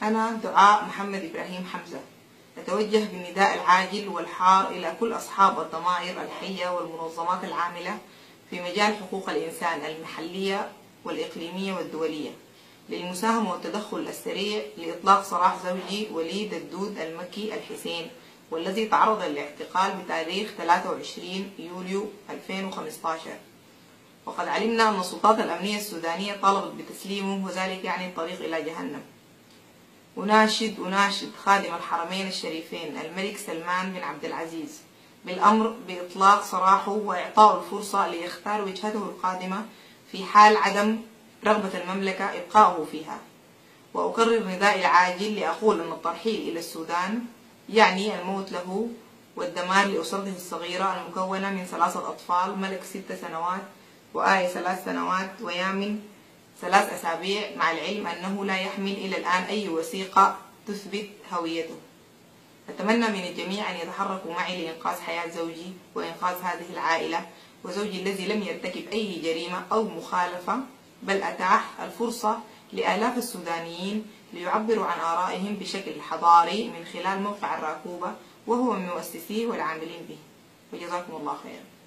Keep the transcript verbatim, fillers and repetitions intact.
أنا دعاء محمد إبراهيم حمزة، أتوجه بالنداء العاجل والحار إلى كل أصحاب الضمائر الحية والمنظمات العاملة في مجال حقوق الإنسان المحلية والإقليمية والدولية للمساهمة والتدخل السريع لإطلاق سراح زوجي وليد الدود المكي الحسين، والذي تعرض للاعتقال بتاريخ ثلاثة وعشرين يوليو ألفين وخمسة عشر. وقد علمنا أن السلطات الأمنية السودانية طالبت بتسليمه، وذلك يعني الطريق إلى جهنم. أناشد أناشد خادم الحرمين الشريفين الملك سلمان بن عبد العزيز بالأمر بإطلاق سراحه وإعطائه الفرصة ليختار وجهته القادمة في حال عدم رغبة المملكة إبقاؤه فيها. وأكرر ندائي العاجل لأقول أن الترحيل إلى السودان يعني الموت له والدمار لأسرته الصغيرة المكونة من ثلاثة أطفال، ملك ست سنوات وآية ثلاث سنوات ويامن ثلاث أسابيع، مع العلم أنه لا يحمل إلى الآن أي وثيقة تثبت هويته. أتمنى من الجميع أن يتحركوا معي لإنقاذ حياة زوجي وإنقاذ هذه العائلة وزوجي الذي لم يرتكب أي جريمة أو مخالفة، بل أتاح الفرصة لآلاف السودانيين ليعبروا عن آرائهم بشكل حضاري من خلال موقع الراكوبة، وهو من مؤسسيه والعاملين به. وجزاكم الله خيرا.